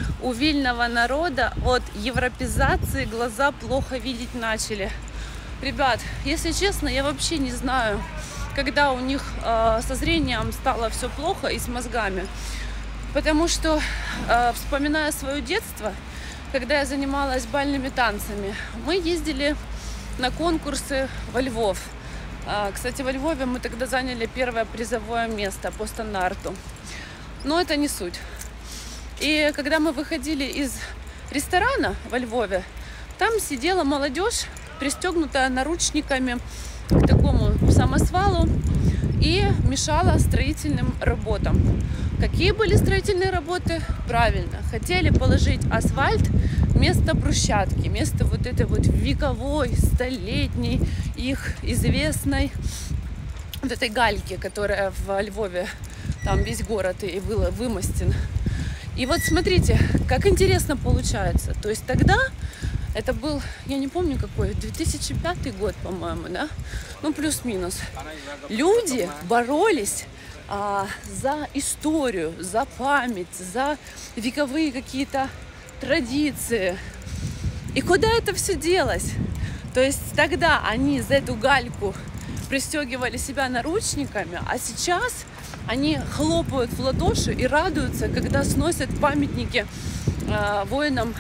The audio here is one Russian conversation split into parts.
у вильного народа от европеизации глаза плохо видеть начали. Ребят, если честно, я вообще не знаю, когда у них со зрением стало все плохо и с мозгами. Потому что, вспоминая свое детство, когда я занималась бальными танцами, мы ездили на конкурсы во Львов. Кстати, во Львове мы тогда заняли первое призовое место по стандарту. Но это не суть. И когда мы выходили из ресторана во Львове, там сидела молодежь, пристегнутая наручниками к такому самосвалу, и мешала строительным работам. Какие были строительные работы? Правильно, хотели положить асфальт вместо брусчатки, вместо вот этой вот вековой, столетней, их известной вот этой гальки, которая в Львове, там весь город и вымостен. И вот смотрите, как интересно получается. То есть тогда, это был, я не помню какой, 2005 год, по-моему, да? Ну, плюс-минус. Люди боролись за историю, за память, за вековые какие-то традиции. И куда это все делось? То есть тогда они за эту гальку пристегивали себя наручниками, а сейчас они хлопают в ладоши и радуются, когда сносят памятники воинам,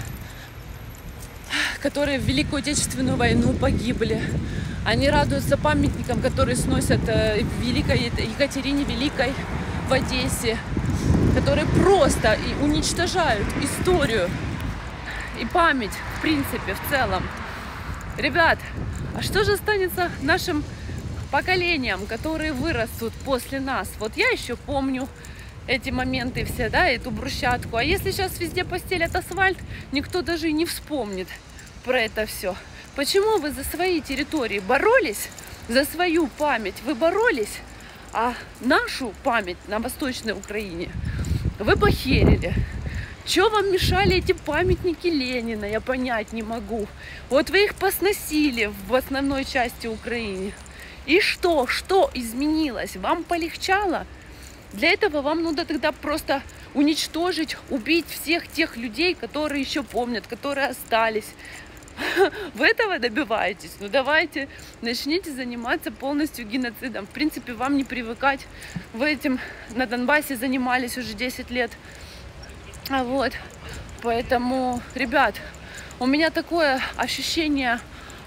которые в Великую Отечественную войну погибли. Они радуются памятникам, которые сносят Великой Екатерине Великой в Одессе, которые просто и уничтожают историю и память, в принципе, в целом. Ребят, а что же останется нашим поколениям, которые вырастут после нас? Вот я еще помню эти моменты все, да, эту брусчатку. А если сейчас везде постелят асфальт, никто даже и не вспомнит про это все. Почему вы за свои территории боролись, за свою память вы боролись, а нашу память на Восточной Украине вы похерили? Чего вам мешали эти памятники Ленина, я понять не могу. Вот вы их посносили в основной части Украины. И что? Что изменилось? Вам полегчало? Для этого вам надо тогда просто уничтожить, убить всех тех людей, которые еще помнят, которые остались. Вы этого добиваетесь? Ну давайте, начните заниматься полностью геноцидом. В принципе, вам не привыкать. Вы этим на Донбассе занимались уже 10 лет. Вот. Поэтому, ребят, у меня такое ощущение,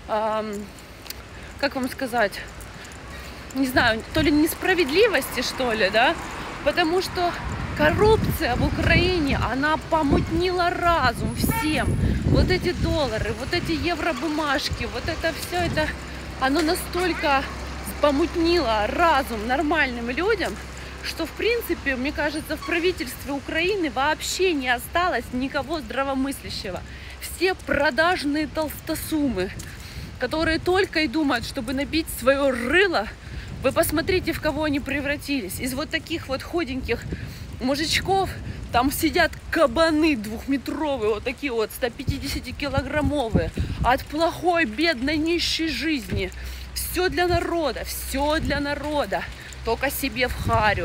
как вам сказать, не знаю, то ли несправедливости, что ли, да? Потому что коррупция в Украине, она помутнила разум всем. Вот эти доллары, вот эти евробумажки, вот это все, это, оно настолько помутнило разум нормальным людям, что, в принципе, мне кажется, в правительстве Украины вообще не осталось никого здравомыслящего. Все продажные толстосумы, которые только и думают, чтобы набить свое рыло. Вы посмотрите, в кого они превратились. Из вот таких вот худеньких мужичков там сидят кабаны двухметровые, вот такие вот 150-килограммовые, от плохой, бедной, нищей жизни. Все для народа, только себе в харю.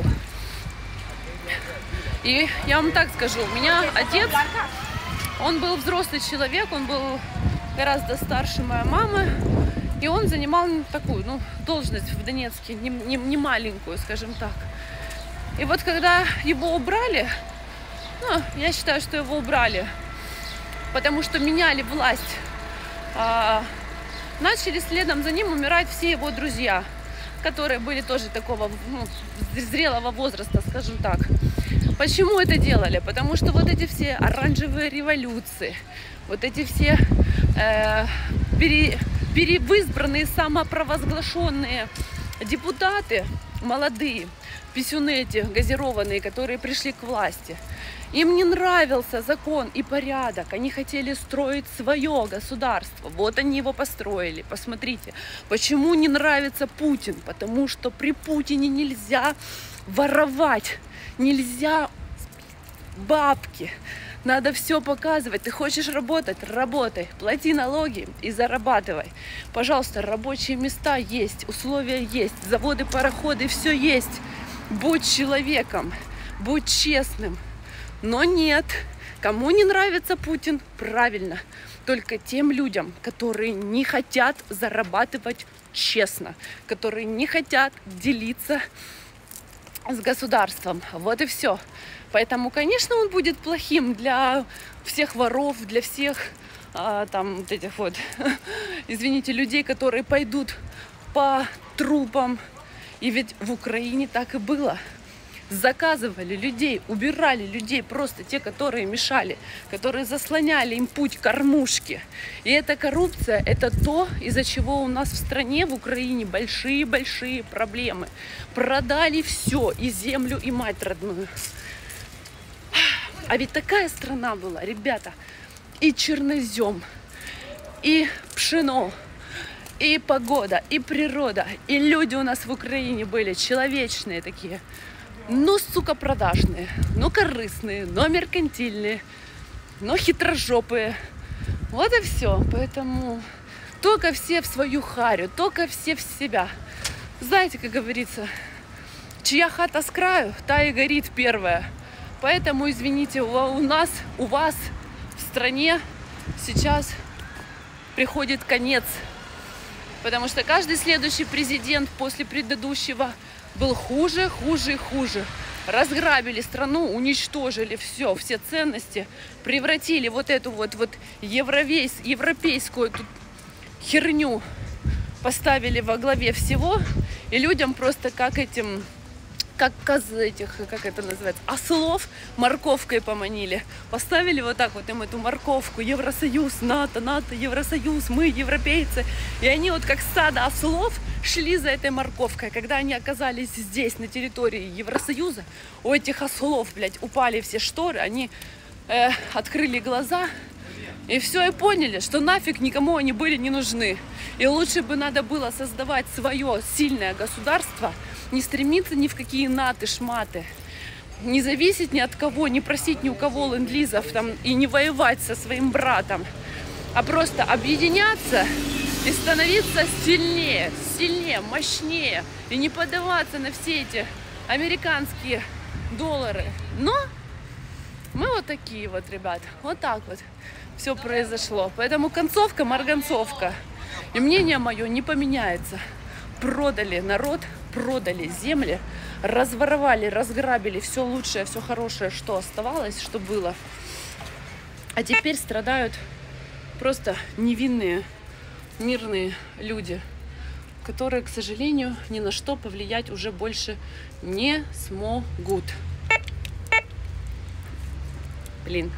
И я вам так скажу, у меня отец, он был взрослый человек, он был гораздо старше моей мамы, и он занимал такую, должность в Донецке, не маленькую, скажем так. И вот когда его убрали, я считаю, что его убрали, потому что меняли власть, начали следом за ним умирать все его друзья, которые были тоже такого зрелого возраста, скажем так. Почему это делали? Потому что вот эти все оранжевые революции, вот эти все перевызбранные, самопровозглашенные депутаты, молодые, писюны эти газированные, которые пришли к власти, им не нравился закон и порядок, они хотели строить свое государство, вот они его построили, посмотрите. Почему не нравится Путин? Потому что при Путине нельзя воровать, нельзя бабки, надо все показывать. Ты хочешь работать? Работай, плати налоги и зарабатывай. Пожалуйста, рабочие места есть, условия есть, заводы, пароходы, все есть. Будь человеком, будь честным. Но нет, Кому не нравится Путин? Правильно. Только тем людям, которые не хотят зарабатывать честно, которые не хотят делиться с государством. Вот и все. Поэтому, конечно, он будет плохим для всех воров, для всех там вот этих вот, извините, людей, которые пойдут по трупам. И ведь в Украине так и было. Заказывали людей, убирали людей, просто те, которые мешали, которые заслоняли им путь к кормушке. И эта коррупция, это то, из-за чего у нас в стране, в Украине, большие-большие проблемы. Продали все, и землю, и мать родную. А ведь такая страна была, ребята, и чернозем, и пшено, и погода, и природа, и люди у нас в Украине были человечные такие. Ну, сука, продажные, но корыстные, но меркантильные, но хитрожопые. Вот и все. Поэтому только все в свою харю, только все в себя. Знаете, как говорится, чья хата с краю, та и горит первая. Поэтому, извините, у вас в стране сейчас приходит конец. Потому что каждый следующий президент после предыдущего был хуже, хуже и хуже. Разграбили страну, уничтожили все ценности, превратили вот эту вот европейскую эту херню, поставили во главе всего, и людям просто как этим, как как это называется, ослов морковкой поманили. Поставили вот так вот им эту морковку: Евросоюз, НАТО, Евросоюз, мы европейцы. И они вот как стадо ослов шли за этой морковкой. Когда они оказались здесь, на территории Евросоюза, у этих ослов, блядь, упали все шторы, они открыли глаза и все, и поняли, что нафиг никому они были не нужны. И лучше бы надо было создавать свое сильное государство, не стремиться ни в какие наты-шматы, не зависеть ни от кого, не просить ни у кого ленд-лизов там, и не воевать со своим братом, а просто объединяться и становиться сильнее, мощнее, и не поддаваться на все эти американские доллары. Но мы вот такие вот, ребят, вот так вот все произошло. Поэтому концовка марганцовка. И мнение мое не поменяется. Продали народ, продали земли, разворовали, разграбили все лучшее, все хорошее, что оставалось, что было. А теперь страдают просто невинные, мирные люди, которые, к сожалению, ни на что повлиять уже больше не смогут. Блин.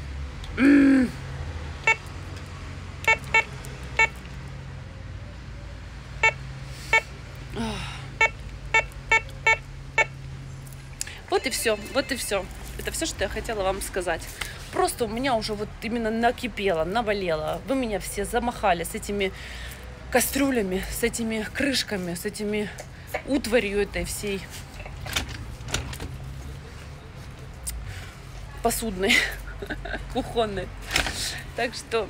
Вот и все, вот и все. Это все, что я хотела вам сказать. Просто у меня уже вот именно накипело, наболело. Вы меня все замахали с этими кастрюлями, с этими крышками, с этими утварью этой всей посудной, кухонной. Так что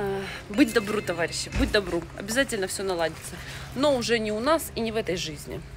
быть добру, товарищи, быть добру. Обязательно все наладится. Но уже не у нас и не в этой жизни.